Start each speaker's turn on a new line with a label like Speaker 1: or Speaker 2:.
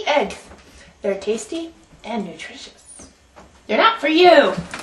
Speaker 1: eggs. They're tasty and nutritious. They're not for you.